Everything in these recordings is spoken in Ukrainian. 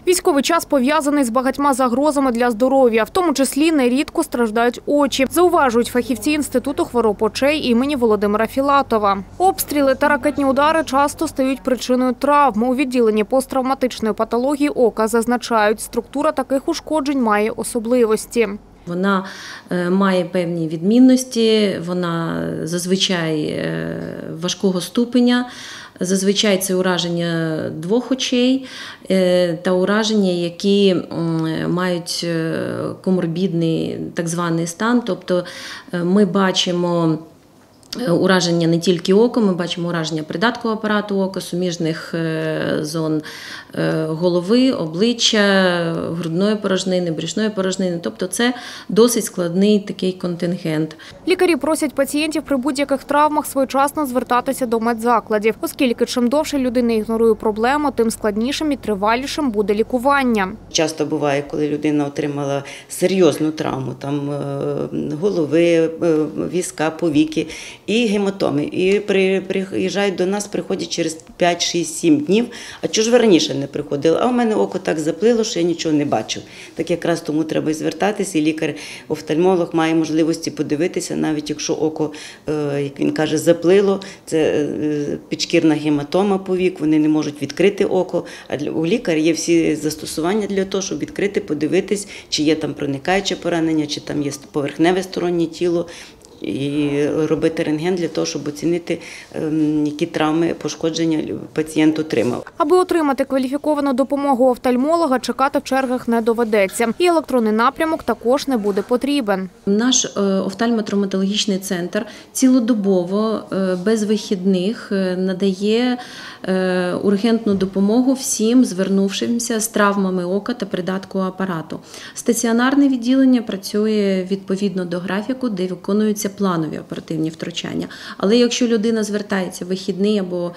Військовий час пов'язаний з багатьма загрозами для здоров'я, в тому числі нерідко страждають очі, зауважують фахівці Інституту хвороб очей імені Володимира Філатова. Обстріли та ракетні удари часто стають причиною травм. У відділенні посттравматичної патології ока зазначають, структура таких ушкоджень має особливості. Вона має певні відмінності, вона зазвичай важкого ступеня, зазвичай це ураження двох очей та ураження, які мають коморбідний так званий стан, тобто ми бачимо ураження не тільки ока, ми бачимо ураження придаткового апарату ока, суміжних зон голови, обличчя, грудної порожнини, брюшної порожнини. Тобто це досить складний такий контингент. Лікарі просять пацієнтів при будь-яких травмах своєчасно звертатися до медзакладів, оскільки чим довше людина ігнорує проблему, тим складнішим і тривалішим буде лікування. Часто буває, коли людина отримала серйозну травму, там голови, візка, повіки, і гематоми. І приїжджають до нас, приходять через 5, 6, 7 днів. А чого ж ви раніше не приходили? А у мене око так заплило, що я нічого не бачив. Так якраз тому треба і звертатися, і лікар-офтальмолог має можливості подивитися, навіть якщо око, як він каже, заплило, це підшкірна гематома повік, вони не можуть відкрити око. А у лікаря є всі застосування для того, щоб відкрити, подивитись, чи є там проникаюче поранення, чи там є поверхневе стороннє тіло. І робити рентген для того, щоб оцінити, які травми, пошкодження пацієнт отримав. Аби отримати кваліфіковану допомогу офтальмолога, чекати в чергах не доведеться. І електронний напрямок також не буде потрібен. Наш офтальмо-травматологічний центр цілодобово, без вихідних, надає ургентну допомогу всім звернувшимся з травмами ока та придаткового апарату. Стаціонарне відділення працює відповідно до графіку, де виконуються планові оперативні втручання. Але якщо людина звертається в вихідний або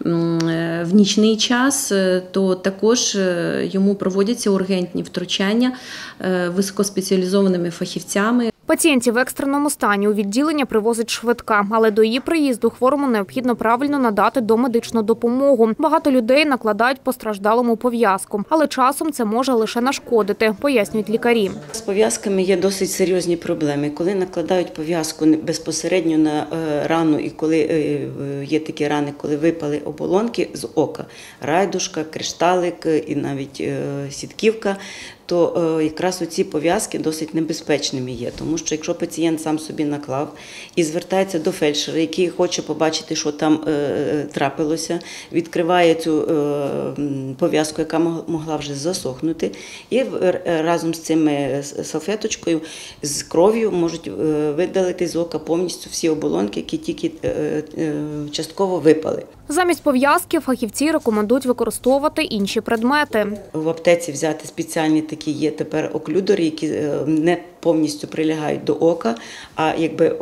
в нічний час, то також йому проводяться ургентні втручання високоспеціалізованими фахівцями. Пацієнтів в екстреному стані у відділення привозить швидка, але до її приїзду хворому необхідно правильно надати домедичну допомогу. Багато людей накладають постраждалому пов'язку, але часом це може лише нашкодити, пояснюють лікарі. З пов'язками є досить серйозні проблеми. Коли накладають пов'язку безпосередньо на рану, і коли є такі рани, коли випали оболонки з ока, райдушка, кришталик і навіть сітківка, то якраз оці пов'язки досить небезпечними є. Тому що якщо пацієнт сам собі наклав і звертається до фельдшера, який хоче побачити, що там трапилося, відкриває цю пов'язку, яка могла вже засохнути, і разом з цими салфеточкою, з кров'ю можуть видалити з ока повністю всі оболонки, які тільки частково випали. Замість пов'язки фахівці рекомендують використовувати інші предмети. В аптеці взяти спеціальні такі є тепер оклюдори, які не повністю прилягають до ока, а якби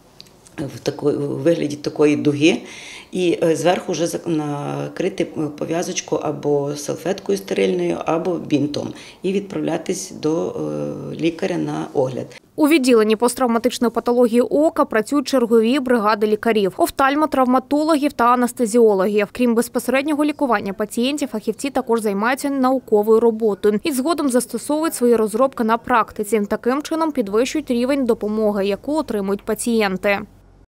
в вигляді такої дуги. І зверху вже накрити пов'язочку або салфеткою стерильною, або бінтом. І відправлятись до лікаря на огляд. У відділенні посттравматичної патології ока працюють чергові бригади лікарів, офтальмотравматологів та анестезіологів. Крім безпосереднього лікування пацієнтів, фахівці також займаються науковою роботою і згодом застосовують свої розробки на практиці. Таким чином підвищують рівень допомоги, яку отримують пацієнти.